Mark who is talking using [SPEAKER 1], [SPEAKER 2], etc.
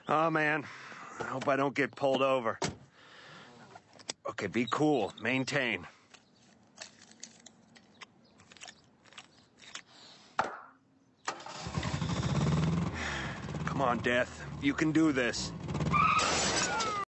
[SPEAKER 1] Oh, man. I hope I don't get pulled over. Okay, be cool. Maintain. Come on, Death. You can do this.